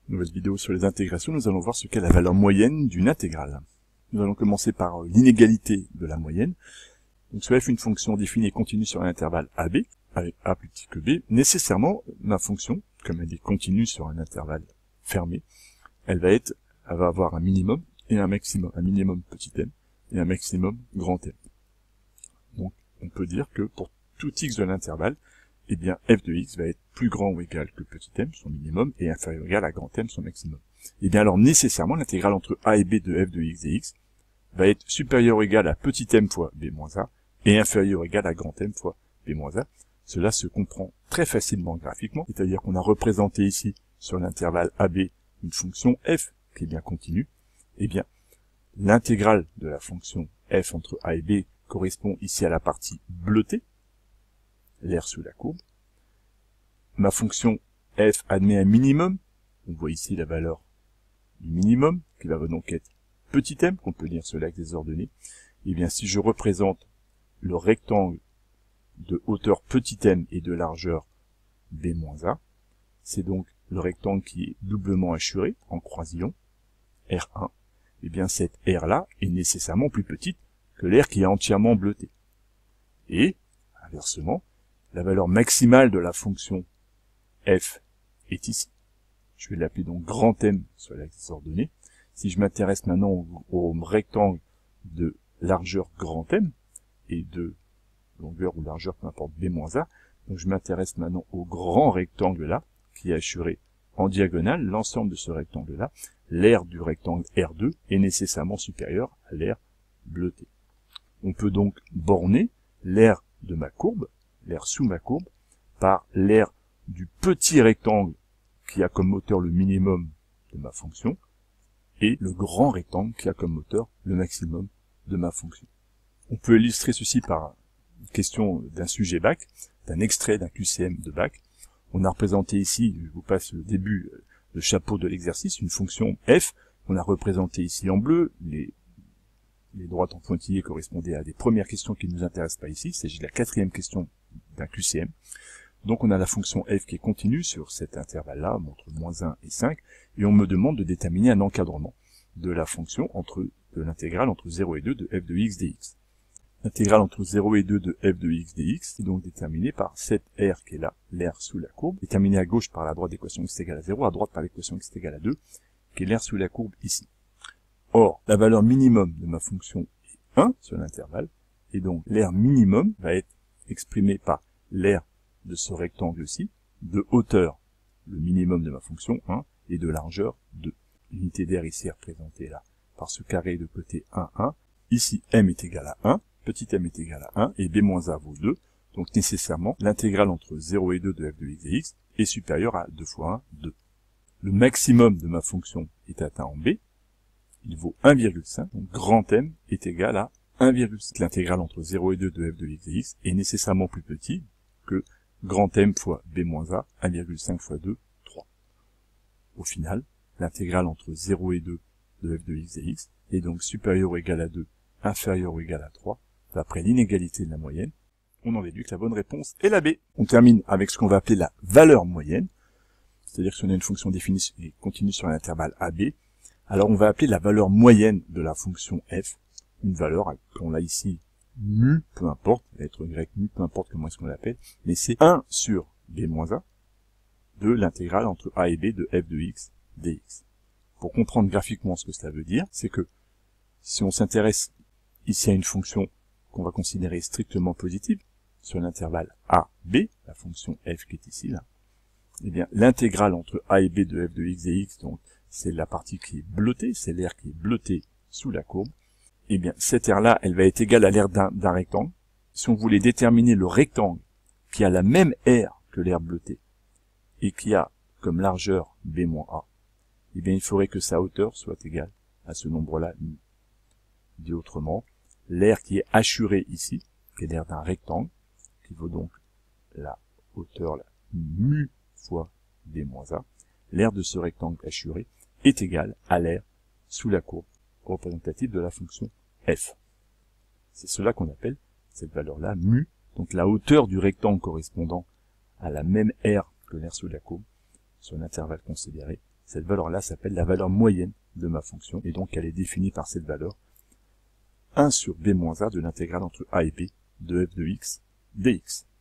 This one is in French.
Nouvelle vidéo sur les intégrations, nous allons voir ce qu'est la valeur moyenne d'une intégrale. Nous allons commencer par l'inégalité de la moyenne. Donc soit f une fonction définie et continue sur un intervalle AB, avec a plus petit que b, nécessairement ma fonction, comme elle est continue sur un intervalle fermé, elle va avoir un minimum et un maximum, un minimum petit m et un maximum grand M. Donc on peut dire que pour tout x de l'intervalle, eh bien f de x va être plus grand ou égal que petit m, son minimum, et inférieur ou égal à grand M, son maximum. Et bien alors nécessairement l'intégrale entre a et b de f de x dx va être supérieur ou égal à petit m fois b moins a, et inférieur ou égal à grand M fois b moins a. Cela se comprend très facilement graphiquement, c'est-à-dire qu'on a représenté ici sur l'intervalle AB une fonction f qui est bien continue. Eh bien, l'intégrale de la fonction f entre a et b correspond ici à la partie bleutée, l'aire sous la courbe. Ma fonction f admet un minimum, on voit ici la valeur du minimum, qui va donc être petit m, qu'on peut lire sur l'axe des ordonnées. Et bien si je représente le rectangle de hauteur petit m et de largeur b moins a, c'est donc le rectangle qui est doublement hachuré en croisillon, R1, et bien cette R-là est nécessairement plus petite que l'aire qui est entièrement bleutée. Et, inversement, la valeur maximale de la fonction f est ici. Je vais l'appeler donc grand M sur l'axe des ordonnées. Si je m'intéresse maintenant au rectangle de largeur grand M et de longueur ou largeur, peu importe, b moins a, donc je m'intéresse maintenant au grand rectangle là, qui est hachuré en diagonale, l'ensemble de ce rectangle là, l'aire du rectangle R2 est nécessairement supérieur à l'aire bleutée. On peut donc borner l'aire de ma courbe, l'aire sous ma courbe, par l'aire du petit rectangle qui a comme hauteur le minimum de ma fonction, et le grand rectangle qui a comme hauteur le maximum de ma fonction. On peut illustrer ceci par une question d'un sujet bac, d'un extrait d'un QCM de bac. On a représenté ici, je vous passe le début, le chapeau de l'exercice, une fonction f. On a représenté ici en bleu, les droites en pointillés correspondaient à des premières questions qui ne nous intéressent pas ici. Il s'agit de la 4e question d'un QCM. Donc on a la fonction f qui est continue sur cet intervalle-là, entre moins 1 et 5, et on me demande de déterminer un encadrement de la fonction de l'intégrale entre 0 et 2 de f de x dx. L'intégrale entre 0 et 2 de f de x dx est donc déterminée par cette r qui est là, l'aire sous la courbe, déterminée à gauche par la droite d'équation x est égale à 0, à droite par l'équation x est égale à 2, qui est l'aire sous la courbe ici. Or, la valeur minimum de ma fonction est 1 sur l'intervalle, et donc l'aire minimum va être exprimée par l'aire de ce rectangle-ci, de hauteur, le minimum de ma fonction 1, et de largeur 2. L'unité d'aire ici est représentée là par ce carré de côté 1, 1. Ici, m est égal à 1, petit m est égal à 1, et b moins a vaut 2. Donc nécessairement, l'intégrale entre 0 et 2 de f de x dx est supérieure à 2 fois 1, 2. Le maximum de ma fonction est atteint en b, il vaut 1,5, donc grand M est égal à 1,5. L'intégrale entre 0 et 2 de f de x dx est nécessairement plus petit que grand M fois b moins a, 1,5 fois 2, 3. Au final, l'intégrale entre 0 et 2 de f de x dx est donc supérieure ou égale à 2, inférieure ou égale à 3, d'après l'inégalité de la moyenne. On en déduit que la bonne réponse est la B. On termine avec ce qu'on va appeler la valeur moyenne, c'est-à-dire que si on a une fonction définie et continue sur un intervalle AB, alors on va appeler la valeur moyenne de la fonction f, une valeur qu'on a ici mu, peu importe, lettre grecque mu, peu importe comment est-ce qu'on l'appelle, mais c'est 1 sur b moins a de l'intégrale entre a et b de f de x dx. Pour comprendre graphiquement ce que cela veut dire, c'est que si on s'intéresse ici à une fonction qu'on va considérer strictement positive, sur l'intervalle a, b, la fonction f qui est ici, là, eh bien, l'intégrale entre a et b de f de x dx, donc, c'est la partie qui est bleutée, c'est l'aire qui est bleutée sous la courbe, eh bien, cette aire-là, elle va être égale à l'aire d'un rectangle. Si on voulait déterminer le rectangle qui a la même aire que l'aire bleutée, et qui a comme largeur b moins a, eh bien, il faudrait que sa hauteur soit égale à ce nombre-là. Dit autrement, l'aire qui est hachurée ici, qui est l'aire d'un rectangle, qui vaut donc la hauteur là, mu fois b moins a, l'aire de ce rectangle hachuré est égale à l'aire sous la courbe représentative de la fonction f. C'est cela qu'on appelle cette valeur-là mu, donc la hauteur du rectangle correspondant à la même aire que l'aire sous la courbe sur l'intervalle considéré, Cette valeur-là s'appelle la valeur moyenne de ma fonction, et donc elle est définie par cette valeur 1 sur b moins a de l'intégrale entre a et b de f de x dx.